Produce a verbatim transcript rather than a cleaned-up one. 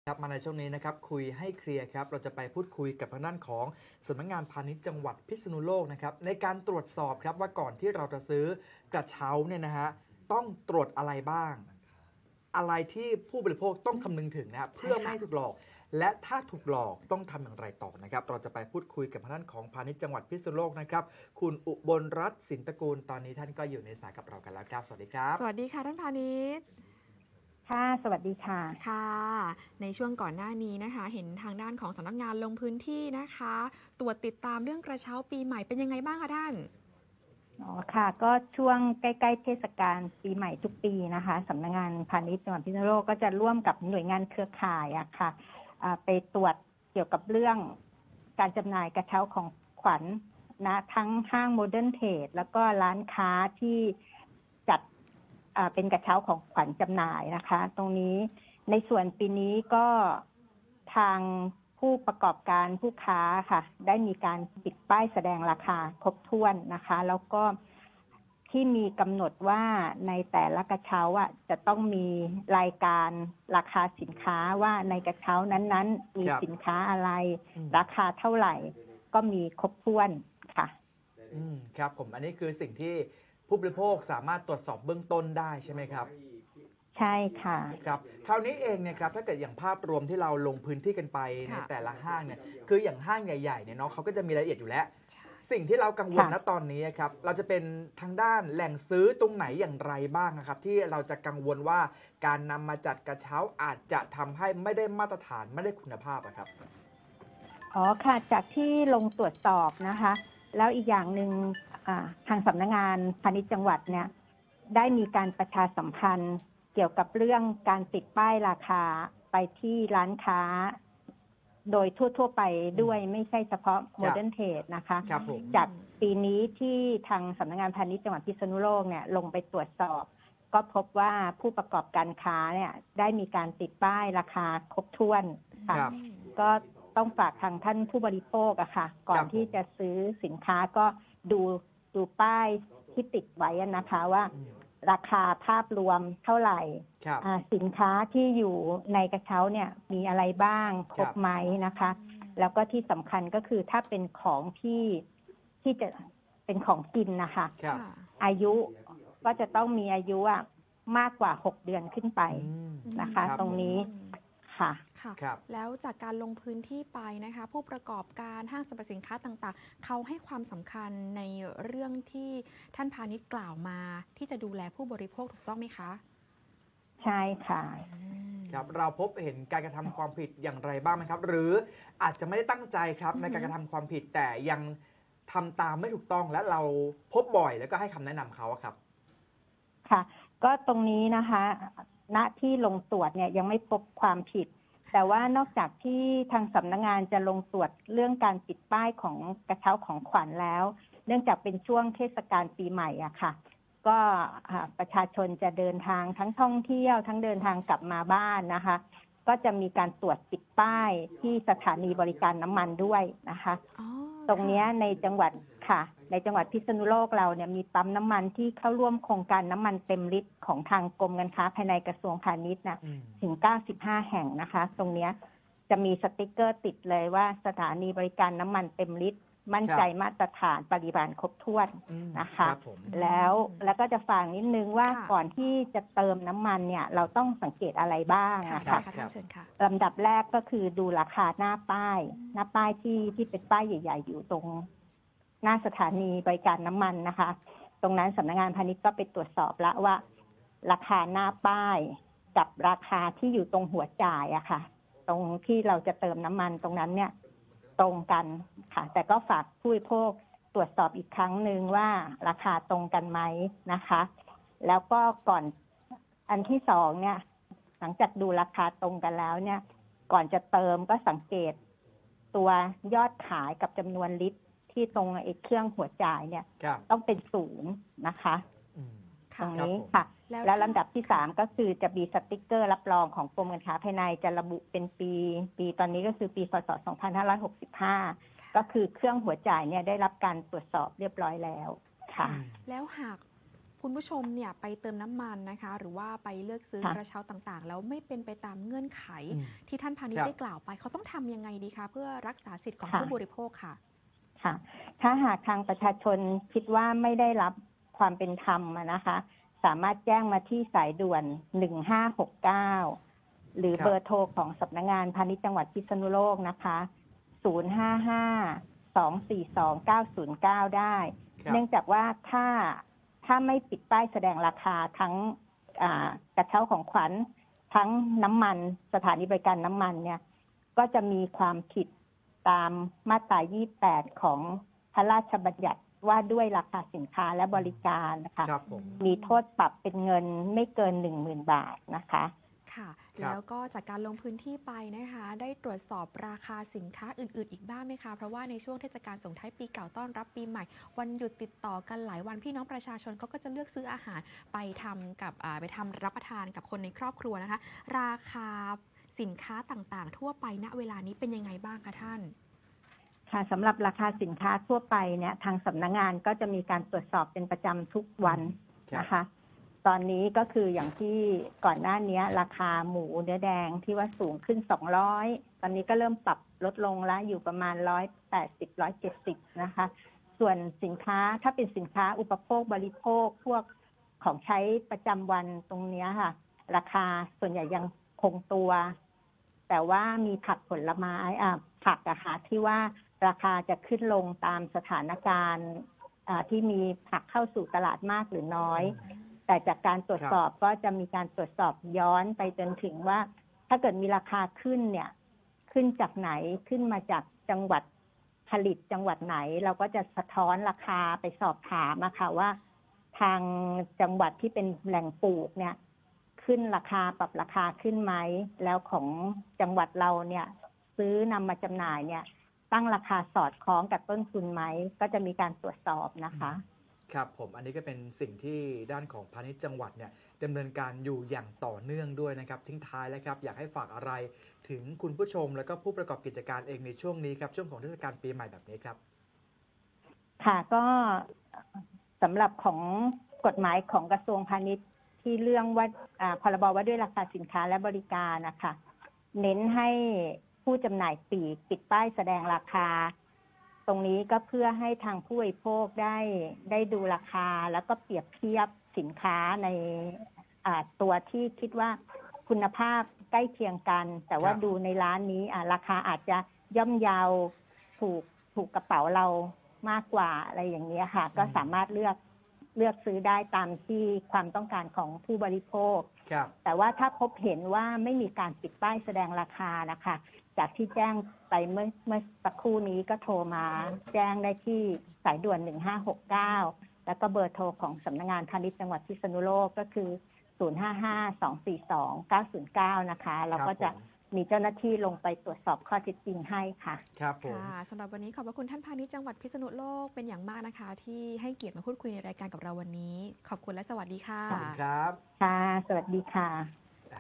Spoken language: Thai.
ครับมาในช่วงนี้นะครับคุยให้เคลียร์ครับเราจะไปพูดคุยกับทางด้านของสำนักงานพาณิชย์จังหวัดพิษณุโลกนะครับในการตรวจสอบครับว่าก่อนที่เราจะซื้อกระเช้าเนี่ยนะฮะต้องตรวจอะไรบ้างอะไรที่ผู้บริโภคต้องคำนึงถึงนะครับเพื่อไม่ให้ถูกหลอกและถ้าถูกหลอกต้องทำอย่างไรต่อนะครับเราจะไปพูดคุยกับทางด้านของพาณิชย์จังหวัดพิษณุโลกนะครับคุณอุบลรัตน์สินตระกูลตอนนี้ท่านก็อยู่ในสายกับเรากันแล้วครับสวัสดีครับสวัสดีค่ะท่านพาณิชย์ค่ะสวัสดีค่ะค่ะในช่วงก่อนหน้านี้นะคะเห็นทางด้านของสำนักงานลงพื้นที่นะคะตรวจติดตามเรื่องกระเช้าปีใหม่เป็นยังไงบ้างคะท่านอ๋อค่ะก็ช่วงใกล้ๆเทศกาลปีใหม่ทุกปีนะคะสำนักงานพาณิชย์จังหวัดพิษณุโลกก็จะร่วมกับหน่วยงานเครือข่ายอะค่ะไปตรวจเกี่ยวกับเรื่องการจำหน่ายกระเช้าของขวัญนะทั้งห้างโมเดิร์นเทรดแล้วก็ร้านค้าที่จัดเป็นกระเช้าของขวัญจำหน่ายนะคะตรงนี้ในส่วนปีนี้ก็ทางผู้ประกอบการผู้ค้าค่ะได้มีการปิดป้ายแสดงราคาครบถ้วนนะคะแล้วก็ที่มีกำหนดว่าในแต่ละกระเช้าอ่ะจะต้องมีรายการราคาสินค้าว่าในกระเช้านั้นๆมีสินค้าอะไรราคาเท่าไหร่ก็มีครบถ้วนค่ะอืมครับผมอันนี้คือสิ่งที่ผู้บริโภคสามารถตรวจสอบเบื้องต้นได้ใช่ไหมครับใช่ค่ะครับคราวนี้เองเนี่ยครับถ้าเกิดอย่างภาพรวมที่เราลงพื้นที่กันไปในแต่ละห้างเนี่ยคืออย่างห้างใหญ่ๆเนี่ยเนาะเขาก็จะมีรายละเอียดอยู่แล้วสิ่งที่เรากังวลณตอนนี้ครับเราจะเป็นทางด้านแหล่งซื้อตรงไหนอย่างไรบ้างครับที่เราจะกังวลว่าการนำมาจัดกระเช้าอาจจะทำให้ไม่ได้มาตรฐานไม่ได้คุณภาพครับอ๋อค่ะจากที่ลงตรวจสอบนะคะแล้วอีกอย่างหนึ่งทางสำนักงานพาณิชย์จังหวัดเนี่ยได้มีการประชาสัมพันธ์เกี่ยวกับเรื่องการติดป้ายราคาไปที่ร้านค้าโดยทั่วๆไปด้วยไม่ใช่เฉพาะโมเดิร์นเทรดนะคะจากปีนี้ที่ทางสำนักงานพาณิชย์จังหวัดพิษณุโลกเนี่ยลงไปตรวจสอบก็พบว่าผู้ประกอบการค้าเนี่ยได้มีการติดป้ายราคาครบถ้วนค่ะก็ต้องฝากทางท่านผู้บริโภคอะค่ะก่อนที่จะซื้อสินค้าก็ดูดูป้ายที่ติดไว้นะคะว่าราคาภาพรวมเท่าไหร่สินค้าที่อยู่ในกระเช้าเนี่ยมีอะไรบ้างครบไหมนะคะแล้วก็ที่สำคัญก็คือถ้าเป็นของที่ที่จะเป็นของกินนะคะอายุก็จะต้องมีอายุอะมากกว่าหกเดือนขึ้นไปนะคะตรงนี้ค่ะค่ะแล้วจากการลงพื้นที่ไปนะคะผู้ประกอบการห้างสรรพสินค้าต่างๆเขาให้ความสำคัญในเรื่องที่ท่านพาณิชย์กล่าวมาที่จะดูแลผู้บริโภคถูกต้องไหมคะใช่ค่ะครับเราพบเห็นการกระทำความผิดอย่างไรบ้างไหมครับหรืออาจจะไม่ได้ตั้งใจครับในการกระทำความผิดแต่ยังทำตามไม่ถูกต้องและเราพบบ่อยแล้วก็ให้คำแนะนำเขาครับค่ะก็ตรงนี้นะคะณที่ลงตรวจเนี่ยยังไม่พบความผิดแต่ว่านอกจากที่ทางสำนักงานจะลงตรวจเรื่องการปิดป้ายของกระเช้าของขวัญแล้วเนื่องจากเป็นช่วงเทศกาลปีใหม่อะค่ะก็ประชาชนจะเดินทางทั้งท่องเที่ยวทั้งเดินทางกลับมาบ้านนะคะก็จะมีการตรวจปิดป้ายที่สถานีบริการน้ำมันด้วยนะคะตรงนี้ในจังหวัดค่ะในจังหวัดพิษณุโลกเราเนี่ยมีปั๊มน้ำมันที่เข้าร่วมโครงการน้ำมันเต็มลิตรของทางกรมการค้าภายในกระทรวงพาณิชย์นะถึงเก้าสิบห้าแห่งนะคะตรงนี้จะมีสติ๊กเกอร์ติดเลยว่าสถานีบริการน้ำมันเต็มลิตรมั่นใจมาตรฐานปริมาณครบถ้วนนะคะแล้วแล้วก็จะฝากนิดนึงว่าก่อนที่จะเติมน้ำมันเนี่ยเราต้องสังเกตอะไรบ้างนะคะลำดับแรกก็คือดูราคาหน้าป้ายหน้าป้ายที่ที่เป็นป้ายใหญ่ๆอยู่ตรงหน้าสถานีบริการน้ำมันนะคะตรงนั้นสำนักงานพาณิชย์ก็ไปตรวจสอบแล้วว่าราคาหน้าป้ายกับราคาที่อยู่ตรงหัวจ่ายอะค่ะตรงที่เราจะเติมน้ำมันตรงนั้นเนี่ยตรงกันค่ะแต่ก็ฝากผู้บริโภคตรวจสอบอีกครั้งหนึ่งว่าราคาตรงกันไหมนะคะแล้วก็ก่อนอันที่สองเนี่ยหลังจากดูราคาตรงกันแล้วเนี่ยก่อนจะเติมก็สังเกตตัวยอดขายกับจำนวนลิตรที่ตรงไอ้เครื่องหัวจ่ายเนี่ยต้องเป็นศูนย์นะคะตรงนี้ค่ะแล้วลำดับที่สามก็คือจะมีสติ๊กเกอร์รับรองของกรมการค้าภายในจะระบุเป็นปีปีตอนนี้ก็คือปีพ.ศ. สองพันห้าร้อยหกสิบห้าก็คือเครื่องหัวจ่ายเนี่ยได้รับการตรวจสอบเรียบร้อยแล้วค่ะแล้วหากคุณผู้ชมเนี่ยไปเติมน้ำมันนะคะ หรือว่าไปเลือกซื้อค่ะกระเช้าต่างๆ แล้วไม่เป็นไปตามเงื่อนไขอืมที่ท่านพาณิชครัย์บได้กล่าวไป เขาต้องทำยังไงดีคะเพื่อรักษาสิทธิ์ของค่ะผู้บริโภคค่ะค่ะ ถ้าหากทางประชาชนคิดว่าไม่ได้รับความเป็นธรรมอะนะคะ สามารถแจ้งมาที่สายด่วน หนึ่งห้าหกเก้า หรือครับเบอร์โทรของสำนักงานพาณิชย์จังหวัดพิษณุโลกนะคะ ศูนย์ ห้า ห้า สอง สี่ สอง เก้า ศูนย์ เก้า ได้ครับเนื่องจากว่าถ้าถ้าไม่ปิดป้ายแสดงราคาทั้งอ่ากระเช้าของขวัญทั้งน้ำมันสถานีบริการน้ำมันเนี่ย ก็จะมีความผิดตามมาตรา ยี่สิบแปด ของพระราชบัญญัติว่าด้วยราคาสินค้าและบริการนะคะครับผมมีโทษปรับเป็นเงินไม่เกิน หนึ่งหมื่น บาทนะคะค่ะครับแล้วก็จากการลงพื้นที่ไปนะคะ ได้ตรวจสอบราคาสินค้าอื่น ๆ อีกบ้างไหมคะ เพราะว่าในช่วงเทศกาลส่งท้ายปีเก่าต้อนรับปีใหม่ วันหยุดติดต่อกันหลายวันพี่น้องประชาชนเขาก็จะเลือกซื้ออาหารไปทำกับอ่าไปทำรับประทานกับคนในครอบครัวนะคะ ราคาสินค้าต่างๆ ทั่วไปณเวลานี้เป็นยังไงบ้างคะท่านค่ะสำหรับราคาสินค้าทั่วไปเนี่ยทางสำนักงานก็จะมีการตรวจสอบเป็นประจำทุกวันครับนะคะ ตอนนี้ก็คืออย่างที่ก่อนหน้านี้ราคาหมูเนื้อแดงที่ว่าสูงขึ้นสองร้อยตอนนี้ก็เริ่มปรับลดลงแล้วอยู่ประมาณหนึ่งร้อยแปดสิบ หนึ่งร้อยเจ็ดสิบนะคะ ส่วนสินค้าถ้าเป็นสินค้าอุปโภคบริโภคพวกของใช้ประจำวันตรงเนี้ยค่ะ ราคาส่วนใหญ่ยังคงตัว แต่ว่ามีผักผลไม้อ่าผักอะค่ะที่ว่าราคาจะขึ้นลงตามสถานการณ์อ่าที่มีผักเข้าสู่ตลาดมากหรือน้อย แต่จากการตรวจสอบก็จะมีการตรวจสอบย้อนไปจนถึงว่า ถ้าเกิดมีราคาขึ้นเนี่ย ขึ้นจากไหนขึ้นมาจากจังหวัดผลิตจังหวัดไหน เราก็จะสะท้อนราคาไปสอบถามอะค่ะว่า ทางจังหวัดที่เป็นแหล่งปลูกเนี่ย ขึ้นราคาปรับราคาขึ้นไหมแล้วของจังหวัดเราเนี่ย ซื้อนำมาจำหน่ายเนี่ย ตั้งราคาสอดคล้องกับต้นทุนไหมก็จะมีการตรวจสอบนะคะครับผมอันนี้ก็เป็นสิ่งที่ด้านของพาณิชย์จังหวัดเนี่ยดำเนินการอยู่อย่างต่อเนื่องด้วยนะครับ ทิ้งท้ายแล้วครับอยากให้ฝากอะไรถึงคุณผู้ชมแล้วก็ผู้ประกอบกิจการเองในช่วงนี้ครับช่วงของเทศกาลปีใหม่แบบนี้ครับค่ะก็สำหรับของกฎหมายของกระทรวงพาณิชย์ที่เรื่องว่าอ่าพรบว่าด้วยราคาสินค้าและบริการนะคะเน้นให้ผู้จำหน่ายปลีกปิดป้ายแสดงราคา ตรงนี้ก็เพื่อให้ทางผู้บริโภคได้ได้ดูราคาแล้วก็เปรียบเทียบสินค้าในอ่าตัวที่คิดว่าคุณภาพใกล้เคียงกัน แต่ว่าครับดูในร้านนี้อ่าราคาอาจจะย่อมเยาวถูกถูกกระเป๋าเรามากกว่าอะไรอย่างนี้ยค่ะ ก็สามารถเลือกเลือกซื้อได้ตามที่ความต้องการของผู้บริโภคครับแต่ว่าถ้าพบเห็นว่าไม่มีการปิดป้ายแสดงราคานะคะ จากที่แจ้งไปเมื่อเมื่อสักครู่นี้ก็โทรมาแจ้งได้ที่สายด่วน หนึ่งห้าหกเก้า แล้วก็เบอร์โทรของสำนักงานพาณิชย์จังหวัดพิษณุโลกก็คือ ศูนย์ ห้า ห้า สอง สี่ สอง เก้า ศูนย์ เก้า นะคะเราก็จะครับผมมีเจ้าหน้าที่ลงไปตรวจสอบข้อเท็จจริงให้ค่ะครับผมค่ะสำหรับวันนี้ขอบพระคุณท่านพาณิชย์จังหวัดพิษณุโลกเป็นอย่างมากนะคะ ที่ให้เกียรติมาพูดคุยในรายการกับเราวันนี้ ขอบคุณและสวัสดีค่ะขอบคุณครับค่ะ สวัสดีค่ะ